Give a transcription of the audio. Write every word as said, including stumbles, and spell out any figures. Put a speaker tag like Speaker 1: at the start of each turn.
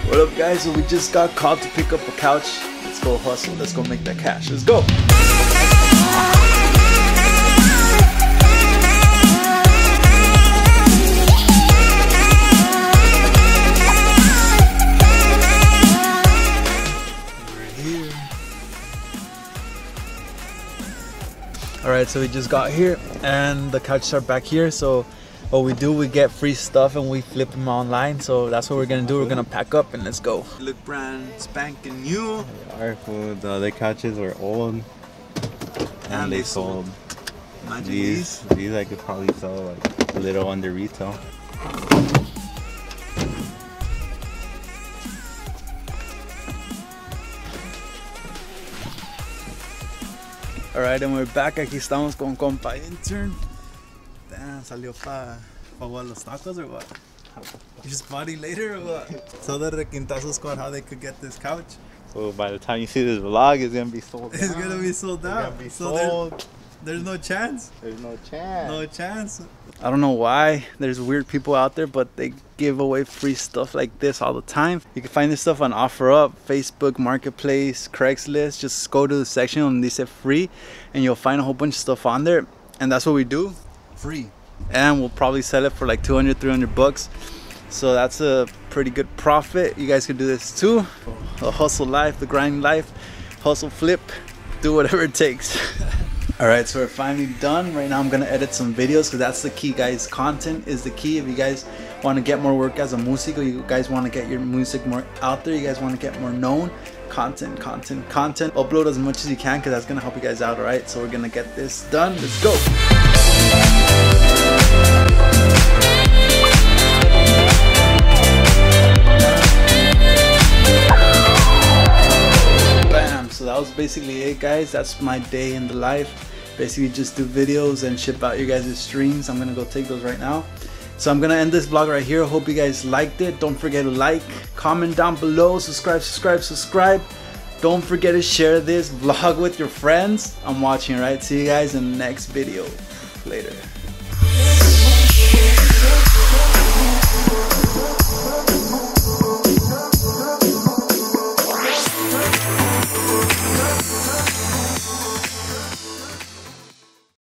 Speaker 1: What up guys, so we just got called to pick up a couch. Let's go hustle, let's go make that cash, let's go. We're here. Alright, so we just got here and the couches are back here, so what we do, we get free stuff and we flip them online. So that's what we're gonna do. We're gonna pack up and let's go. Look brand spanking new.
Speaker 2: Our food, the other couches were old and, and they sold.
Speaker 1: Imagine
Speaker 2: these,
Speaker 1: these.
Speaker 2: These I could probably sell like a little under retail.
Speaker 1: Alright, and we're back. Aquí estamos con compa intern. Damn, salió pa, pa what, los tacos or what? You just party later or what? Tell the Requintazo squad how they could get this couch.
Speaker 2: So by the time you see this vlog, it's gonna be sold out.
Speaker 1: It's gonna be sold out.
Speaker 2: It's gonna be
Speaker 1: so
Speaker 2: sold.
Speaker 1: There's, there's no chance.
Speaker 2: There's no chance.
Speaker 1: No chance. I don't know why there's weird people out there, but they give away free stuff like this all the time. You can find this stuff on OfferUp, Facebook Marketplace, Craigslist. Just go to the section and they say free and you'll find a whole bunch of stuff on there. And that's what we do, free. And we'll probably sell it for like two hundred, three hundred bucks. So that's a pretty good profit. You guys can do this too. The hustle life, the grind life, hustle flip, do whatever it takes. All right, so we're finally done. Right now I'm gonna edit some videos because that's the key, guys. Content is the key. If you guys want to get more work as a músico, you guys want to get your music more out there, you guys want to get more known, content, content, content. Upload as much as you can because that's gonna help you guys out, all right? So we're gonna get this done. Let's go. Bam, so that was basically it, guys. That's my day in the life. Basically just do videos and ship out your guys' streams. I'm gonna go take those right now. So I'm gonna end this vlog right here. Hope you guys liked it. Don't forget to like, comment down below, subscribe, subscribe, subscribe. Don't forget to share this vlog with your friends. I'm watching, right? See you guys in the next video. Later.